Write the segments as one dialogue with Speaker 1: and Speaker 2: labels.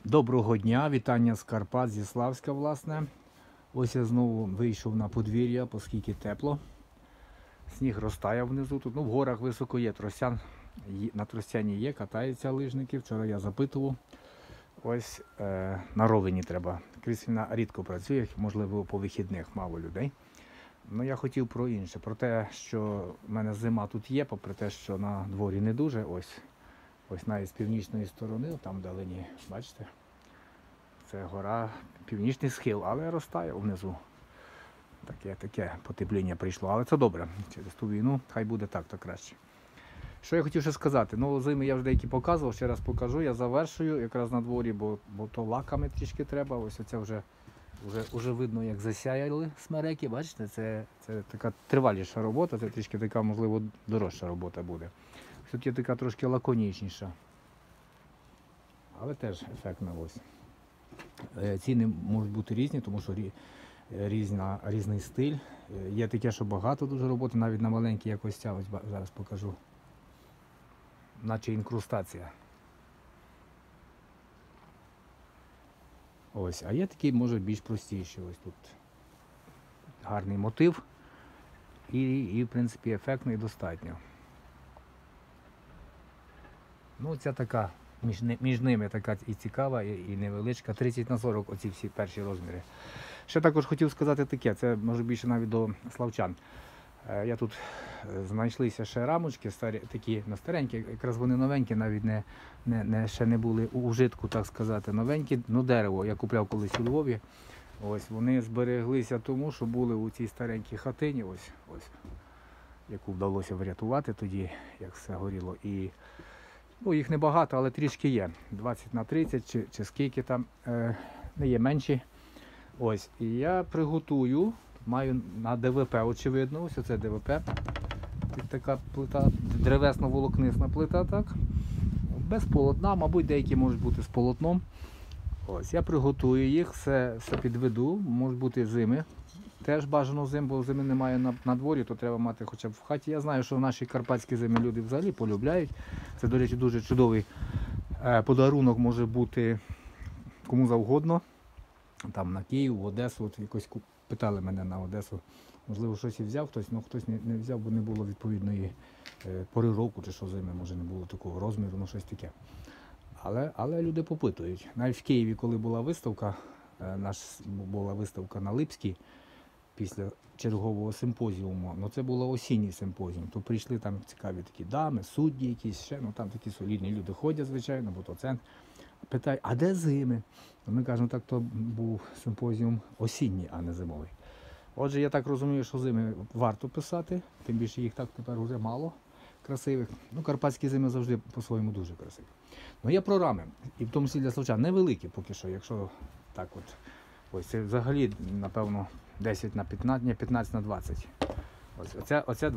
Speaker 1: Доброго дня, вітання з Карпат, зі Славська, власне. Ось я знову вийшов на подвір'я, оскільки тепло. Сніг розтає внизу. Тут, в горах високо є тростян. На тростяні є, катаються лижники. Вчора я запитував. Ось на ровені треба. Крісельна рідко працює, можливо, по вихідних мало людей. Ну, я хотів про інше. Про те, що в мене зима тут є, попри те, що на дворі не дуже. Ось навіть з північної сторони, там вдалині, бачите? Це гора, північний схил, але розтає внизу. Таке потепління прийшло, але це добре. Через ту війну хай буде так, то краще. Що я хотів ще сказати? Ну, зими я вже деякі показував, ще раз покажу. Я завершую якраз на дворі, бо то лаками трішки треба. Ось оце вже видно, як засяяли смереки. Бачите, це така триваліша робота, це трішки така, можливо, дорожча робота буде. Тут є така трошки лаконічніша. Але теж ефектна ось. Ціни можуть бути різні, тому що різний стиль. Є таке, що багато дуже роботи, навіть на маленькій якось ця, ось зараз покажу. Наче інкрустація. Ось, а є такі, може, більш простіші. Ось тут гарний мотив і в принципі, ефектний достатньо. Ну, ця така, між ними така і цікава, і невеличка. 30х40 оці всі перші розміри. Ще також хотів сказати таке, це може більше навіть до славчан. Я тут знайшлися ще рамочки, такі старенькі, якраз вони новенькі, навіть ще не були у вжитку, так сказати, новенькі. Ну, дерево я купляв колись у Львові. Ось вони збереглися тому, що були у цій старенькій хатині, ось, яку вдалося врятувати тоді, як все горіло. І ну, їх небагато, але трішки є. 20х30 чи скільки там, не є менші. Ось, і я приготую, маю на ДВП, очевидно, ось оце ДВП. Така плита, древесно-волокнисна плита, так. Без полотна, мабуть, деякі можуть бути з полотном. Ось, я приготую їх, все підведу, можуть бути зими. Теж бажано зим, бо зими немає на дворі, то треба мати хоча б в хаті. Я знаю, що в нашій карпатській зимі люди взагалі полюбляють. Це, до речі, дуже чудовий подарунок може бути кому завгодно. Там на Київ, в Одесу, от якось питали мене на Одесу, можливо, щось і взяв хтось, але хтось не взяв, бо не було відповідної пори року, чи що зими, може не було такого розміру, ну щось таке. Але люди попитують. Навіть в Києві, коли була виставка, була виставка на Липській, після чергового симпозіуму, ну це було осінній симпозіум, то прийшли там цікаві такі дами, судді якісь ще, ну там такі солідні люди ходять, звичайно, бо то центр. Питають, а де зими? Ми кажемо, так то був симпозіум осінній, а не зимовий. Отже, я так розумію, що зими варто писати, тим більше їх так тепер вже мало красивих. Ну, карпатські зими завжди по-своєму дуже красиві. Ну, є про рами, і в тому числі для словчан, невеликі поки що, якщо так от. Ось це взагалі, напевно, 10 на 15, ні, 15 на 20. Оце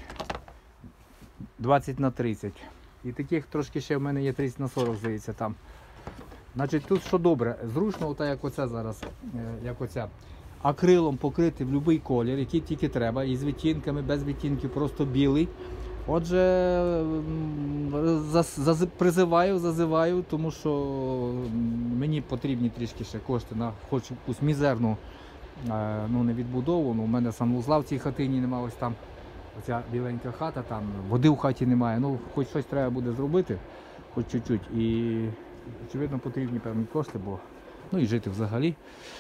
Speaker 1: 20 на 30. І таких трошки ще в мене є 30 на 40, здається, там. Значить, тут що добре, зручно, ота, як оця зараз, як оця, акрилом покрити в будь-який колір, який тільки треба, і з відтінками, без відтінків, просто білий. Отже, зазиваю, тому що мені потрібні трішки ще кошти на хоч якусь мізерну, ну не відбудову, ну, у мене санвузла в цій хатині немає, ось там оця біленька хата, там води в хаті немає, ну хоч щось треба буде зробити, хоч чуть-чуть, і очевидно потрібні певні кошти, бо, ну і жити взагалі.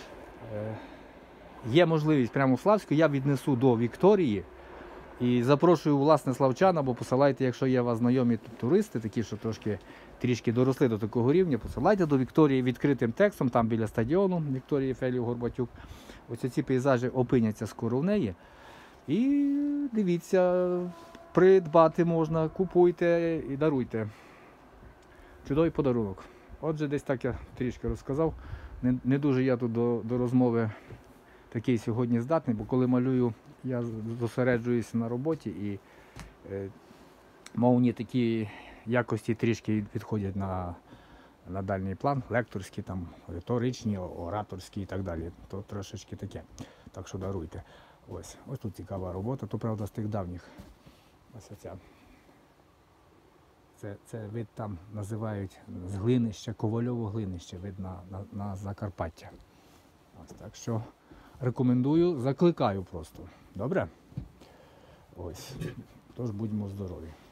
Speaker 1: Є можливість прямо в Славську, я віднесу до Вікторії, і запрошую, власне, славчан, або посилайте, якщо є у вас знайомі туристи, такі, що трішки доросли до такого рівня, посилайте до Вікторії відкритим текстом, там біля стадіону Вікторії Фелів-Горбатюк. Ось ці пейзажі опиняться скоро в неї. І дивіться, придбати можна, купуйте і даруйте. Чудовий подарунок. Отже, десь так я трішки розказав. Не дуже я тут до розмови такий сьогодні здатний, бо коли малюю, я зосереджуюся на роботі і мовні такі якості трішки відходять на дальній план, лекторські, там, риторичні, ораторські і так далі. То трошечки таке. Так що даруйте. Ось тут цікава робота, то правда з тих давніх. Ось оця. Це вид там називають з глинища, ковальово глинище, вид на Закарпаття. Ось, так що рекомендую, закликаю просто. Добре? Ось. Тож будьмо здорові.